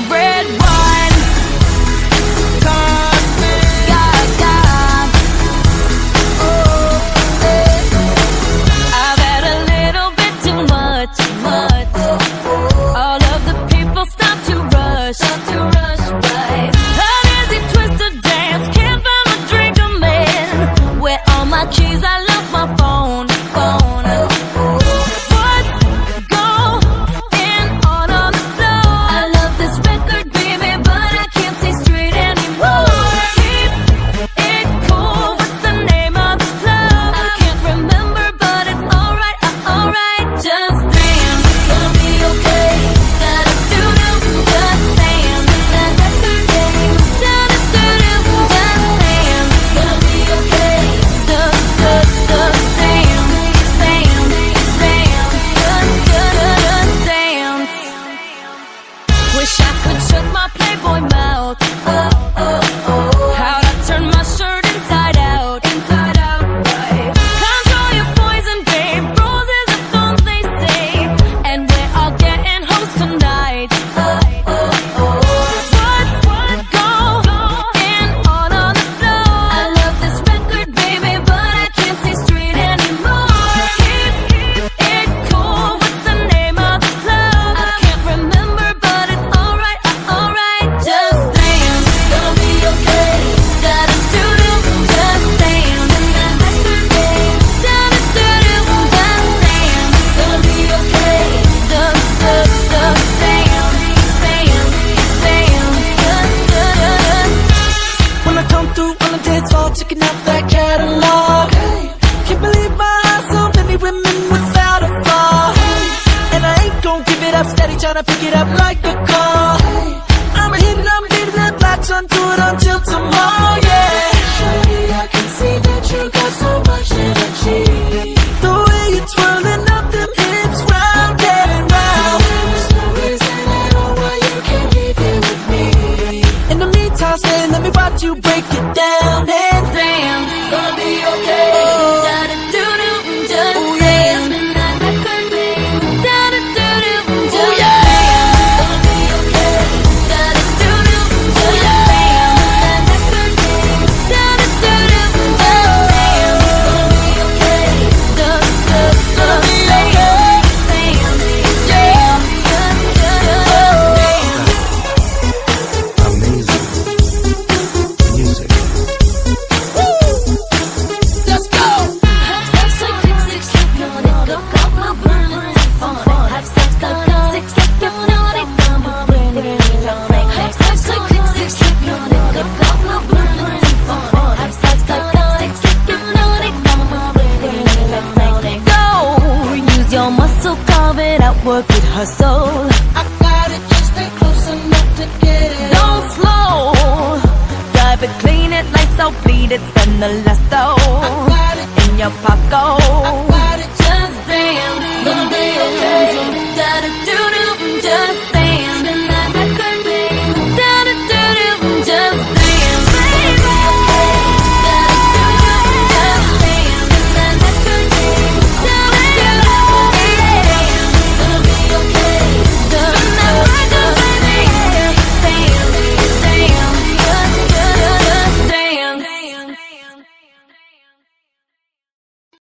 red wine. Gaga. Oh, I've had a little bit too much. All of the people stop to rush by. An easy twist to dance, can't find a drink I'm in. Where all my keys, I lost my phone. What's going on the floor? I love this record, baby, but I can't see straight anymore. Keep it cool, what's the name of this club? I can't remember, but it's alright, alright. Just dance, it's gonna be okay. Gotta do-do, just dance. That record game, do-do-do-do, just dance. It's gonna be okay. Just dance, just dance. Wish I could shut my Playboy mouth. How'd I turn my shirt inside out? Right. Control your poison, babe. Roses are thorns, they say, and we're all getting hoes tonight. What's going on the floor? I love this record, baby, but I can't see straight anymore. Keep it cool. What's the name of this club? I can't remember, but it's alright, alright. Just dance, it's gonna be okay. Gotta do-do, just dance. That record game, do-do-do-do, just dance. It's gonna be okay. Just dance, just When I come through on the dance floor, checking out that catalog. Can't believe my eyes, so many women without a flaw. And I ain't gon' give it up, steady tryna pick it up like a call. I'm hitting, I'm beating that latch onto it until tomorrow, yeah. Shawty, I can see that you got so much energy. The way you're twirling up them hips round and round. There's no reason at all why you can't leave here with me. In the meantime, stay, let me watch you break it down and dance. Gonna be okay. Gotta do-do, just dance. That record game, do-do-do-do, just dance. Gonna be okay. Gotta do-do, just dance. That record game, do-do-do-do, just dance. Gonna be okay. Just dance. Amazing music. let's go. Work it, hustle. I got it, just stay close enough to get it. Don't slow. Drive it, clean it, lights out, bleed it, spend the last I got it in your pocket.